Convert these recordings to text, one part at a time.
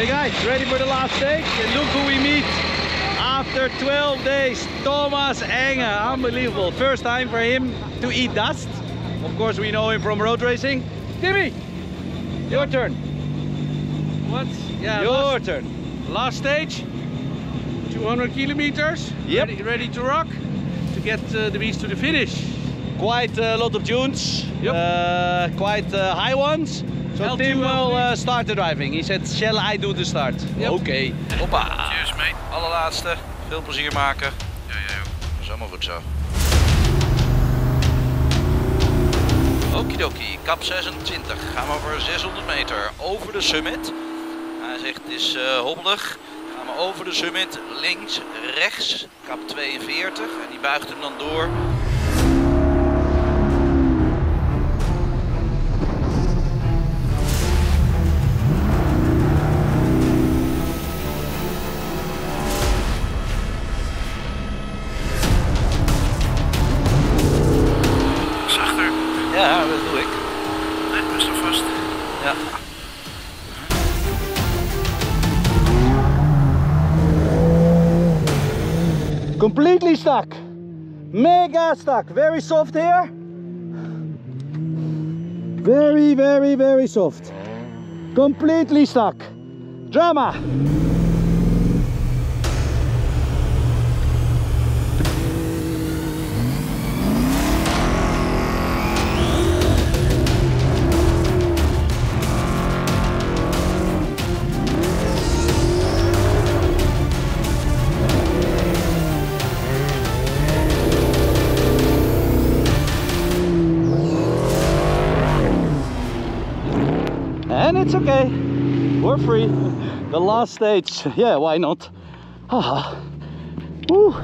Hey guys, ready for the last stage? And look who we meet after 12 days. Thomas Enge, unbelievable. First time for him to eat dust. Of course we know him from road racing. Timmy, your turn. What? Yeah, your turn. Last stage, 200 kilometers. Yep. Ready to rock to get the beast to the finish. Quite a lot of dunes, Yep. quite high ones. So Tim will start the driving. He said, shall I do the start? Yep. Oké. Hoppa. Cheers mate. Allerlaatste. Veel plezier maken. Ja, dat is allemaal goed zo. Okidoki, kap 26. Gaan we over 600 meter over de summit. Hij zegt het is hobbelig. Gaan we over de summit, links, rechts, kap 42. En die buigt hem dan door. Ja, dat doe ik. Nee, best wel vast. Ja. Completely stuck. Mega stuck. Very soft here. Very, very, very soft. Completely stuck. Drama. And it's okay, we're free. The last stage, yeah, why not? Haha. Woo.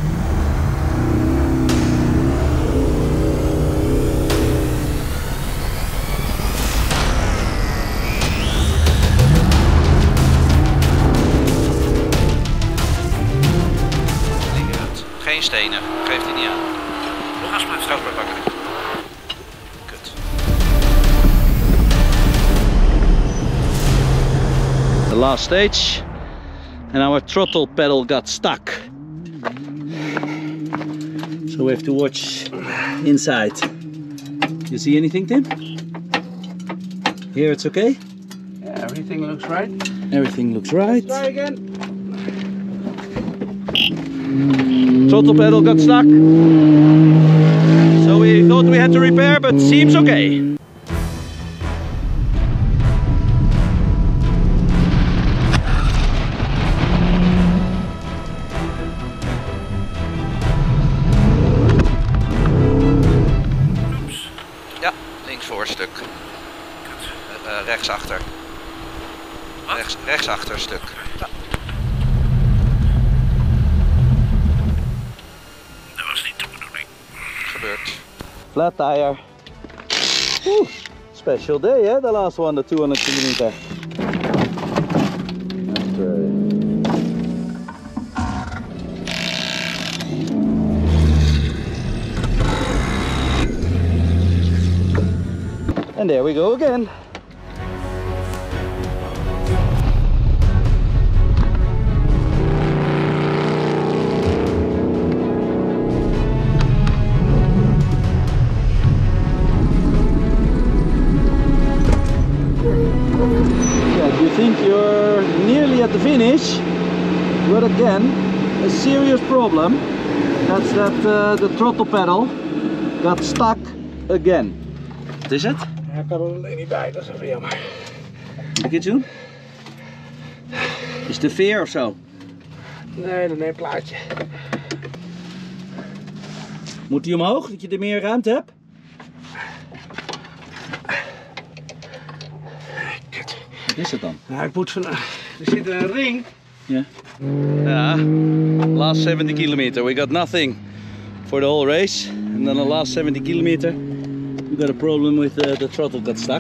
Geen stenen, geeft hij niet aan. Gas blijven pakken. Kut. The last stage, and our throttle pedal got stuck. So we have to watch inside. You see anything, Tim? Here it's okay? Yeah, everything looks right. Everything looks right. Try again. Throttle pedal got stuck. So we thought we had to repair, but seems okay. Ja, linksvoorstuk. Rechtsachter. Rechtsachterstuk. Ja. Dat was niet de bedoeling. Gebeurt. Flat tire. Woo. Special day, eh? The last one, the 200 kilometer. That's great. And there we go again. You think you're nearly at the finish, but again, a serious problem. That's that the throttle pedal got stuck again. Wat is het? Ja, ik kan er alleen niet bij, dat is even jammer. Moet ik iets doen? Is het de veer of zo? Nee, een plaatje. Moet die omhoog, dat je er meer ruimte hebt? Kut. Wat is het dan? Nou, ik moet van... Er zit een ring. Ja. Ja, last 70 kilometer. We got nothing for the whole race. And then the last 70 kilometer, we got a problem with the throttle got stuck.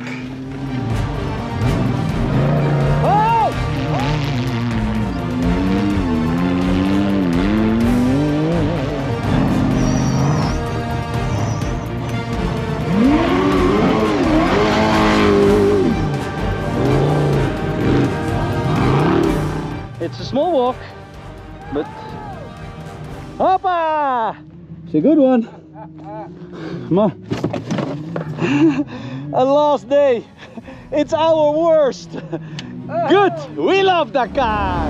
It's a good one. Come on. A last day. It's our worst. Good. We love Dakar.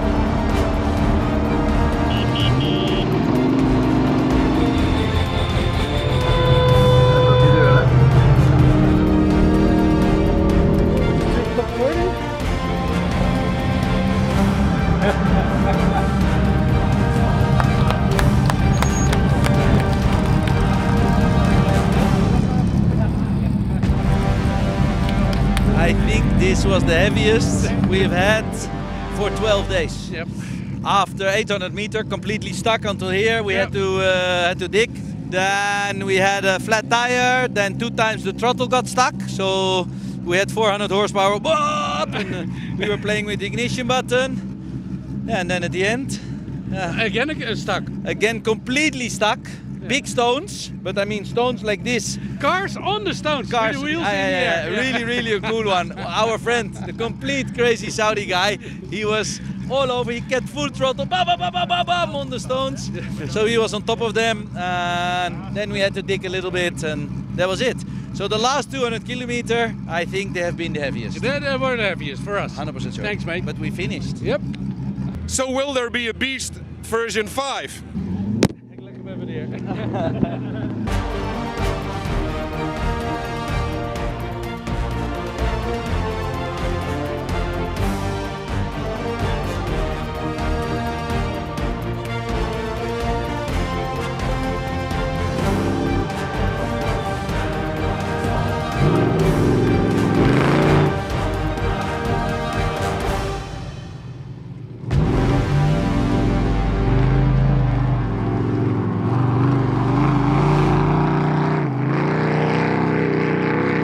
I think this was the heaviest we've had for 12 days. Yep. After 800 meter, completely stuck until here. We had to dig. Then we had a flat tire. Then 2 times the throttle got stuck. So we had 400 horsepower. And we were playing with the ignition button. And then at the end, Again stuck. again completely stuck. Big stones, but I mean stones like this. Cars on the stones. Cars, With the wheels in the air. really, really a cool one. Our friend, the complete crazy Saudi guy, he was all over. He kept full throttle, bam, bam, bam, bam, bam, bam, on the stones. So he was on top of them, and then we had to dig a little bit, and that was it. So the last 200 kilometer, I think they have been the heaviest. They were the heaviest for us. 100% sure. Thanks, mate. But we finished. Yep. So will there be a Beast version 5? Ik leg hem even neer.